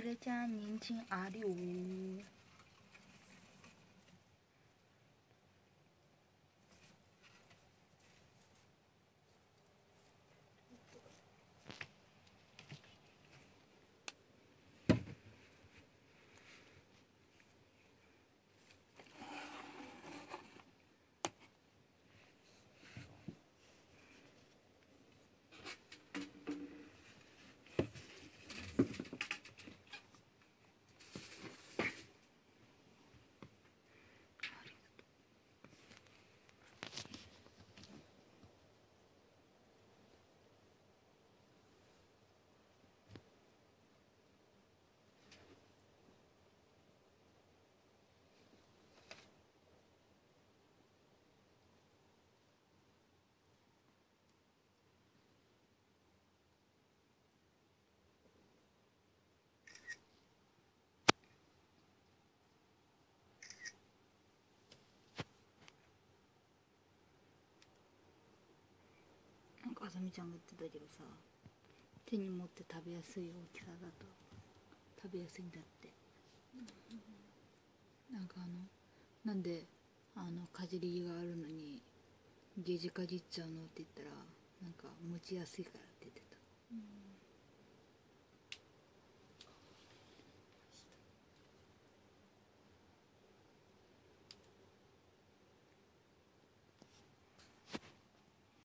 それじゃあ人参あるよ。なんかあさみちゃんが言ってたけどさ、手に持って食べやすい大きさだと食べやすいんだって。なんかなんでかじりがあるのにゲージかじっちゃうのって言ったら、なんか持ちやすいからって言ってた。